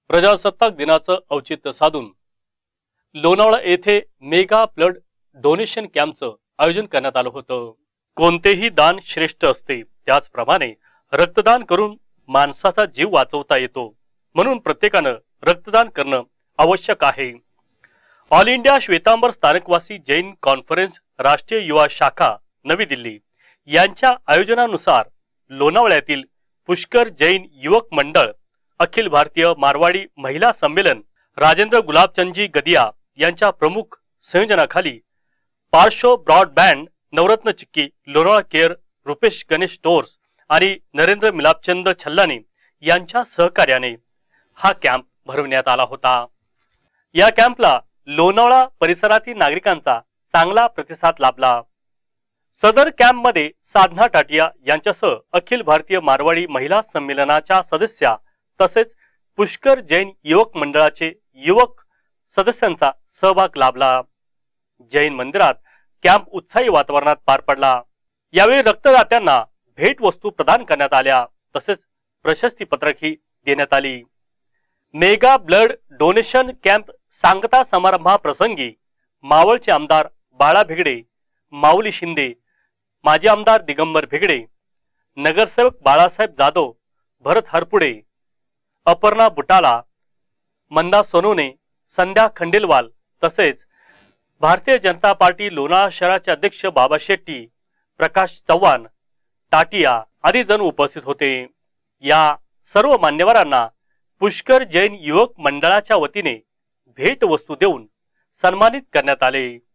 प्रजासत्ताक दिनाचं औचित्य साधून लोणावळा येथे मेगा ब्लड डोनेशन कॅम्पचं आयोजन करण्यात आलं होतं। कोणतेही दान श्रेष्ठ असते, त्याचप्रमाणे रक्तदान करून माणसाचा जीव वाचवता येतो, म्हणून प्रत्येकानं रक्तदान करणं आवश्यक आहे। All India Shwetambar Sthanakvasi Jain conference राष्ट्रीय युवा शाखा नवी दिल्ली यांच्या आयोजनानुसार लोणावळ्यातील पुष्कर जैन युवक मंडळ, अखिल भारतीय मारवाडी महिला संमेलन, राजेंद्र गुलाबचंदजी गदिया यांच्या प्रमुख संयोजनाखाली Parshva broadband, Navratna chikki, Lonavala care, Rupesh Ganesh stores आणि नरेंद्र मिलापचंद छल्लानी यांच्या सहकार्याने हा कॅम्प भरवण्यात आला होता। या कॅम्पला लोणावळा परिसरातील नागरिकांचा चांगला प्रतिसाद लाभला। सदर कॅम्प मध्ये साधना टाटिया यांच्यासह अखिल भारतीय मारवाडी महिला संमेलनाच्या सदस्या तसेच पुष्कर जैन युवक मंडळाचे युवक सदस्यांचा सहभाग लाभला। जैन मंदिरात कॅम्प उत्साही वातावरणात पार पडला। यावेळी रक्तदात्यांना भेट वस्तू प्रदान करण्यात आल्या, तसेच प्रशस्ती पत्रकही देण्यात आली। मेगा ब्लड डोनेशन कॅम्प सांगता समारंभाप्रसंगी मावळचे आमदार बाळा भिगडे, माऊली शिंदे, माजी आमदार दिगंबर भिगडे, नगरसेवक बाळासाहेब जाधव, भरत हरपुडे, अपर्णा बुटाला, मंदा सोनोने, संध्या खंडेलवाल तसेच भारतीय जनता पार्टी लोणावळा शहराचे अध्यक्ष बाबा शेट्टी, प्रकाश चव्हाण, टाटिया आदी जण उपस्थित होते। या सर्व मान्यवरांना पुष्कर जैन युवक मंडळाच्या वतीने भेट वस्तू देऊन सन्मानित करण्यात आले।